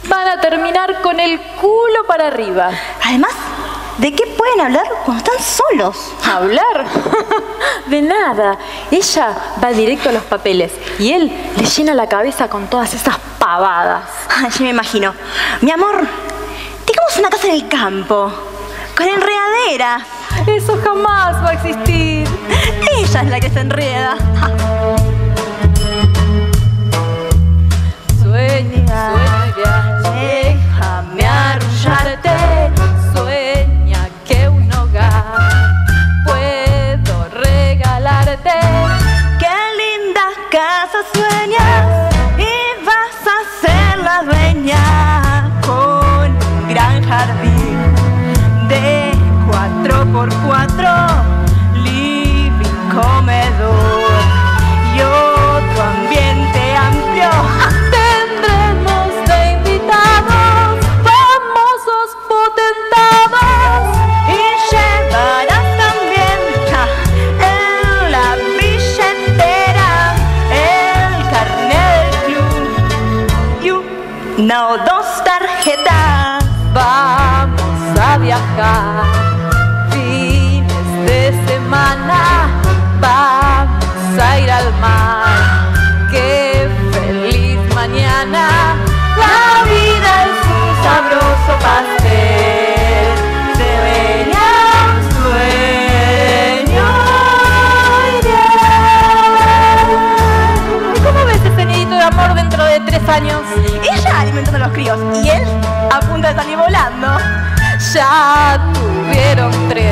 van a terminar con el culo para arriba. Además, ¿de qué pueden hablar cuando están solos? ¿Hablar? De nada. Ella va directo a los papeles y él le llena la cabeza con todas esas pavadas. Ay, ya me imagino. Mi amor, tengamos una casa en el campo, con enredaderas. Eso jamás va a existir. Ella es la que se enreda. Sueña, déjame arrullarte. Sueña que un hogar puedo regalarte. Qué linda casa sueñas y vas a ser la dueña, con un gran jardín de 4x4, living, comedor y otro ambiente amplio. Tendremos de invitados famosos potentados Y llevarás también en la billetera el carnet del club y no, 2 tarjetas. Vamos a viajar fines de semana, vamos a ir al mar. Qué feliz mañana, la vida es un sabroso pastel. Se venía un sueño ideal. ¿Y cómo ves ese nidito de amor dentro de 3 años? Ella alimentando a los críos y él a punto de salir volando. Ya tuvieron 3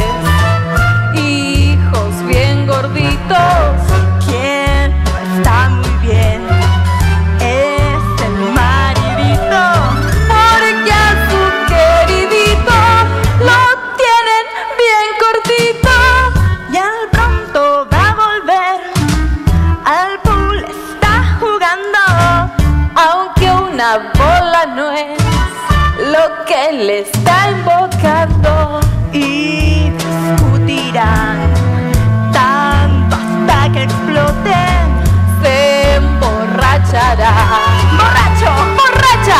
hijos bien gorditos. Quien no está muy bien es el maridito, Porque a su queridito lo tienen bien cortito. y al pronto va a volver. Al pool está jugando, Aunque una bola no es lo que le está invocando. y discutirán tanto hasta que exploten. Se emborrachará. ¡Borracho! ¡Borracha!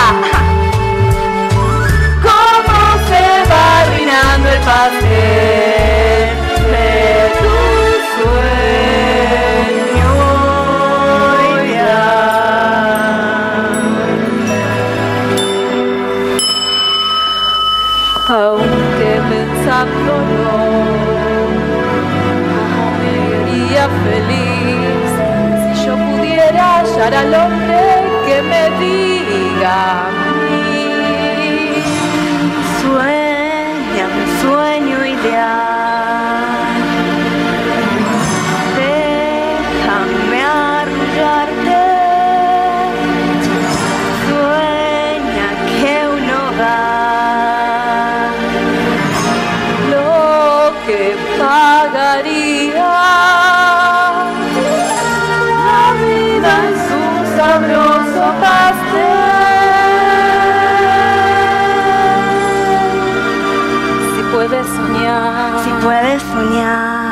¿Cómo se va arruinando el pastel de tu sueño ideal? Aunque pensándolo, cómo me haría feliz si yo pudiera hallar al hombre que me diga a mí. Sueña un sueño ideal. Déjame arrullarte. Sueña que un hogar Lo que pagaría, la vida es un sabroso pastel. Si puedes soñar, si puedes soñar.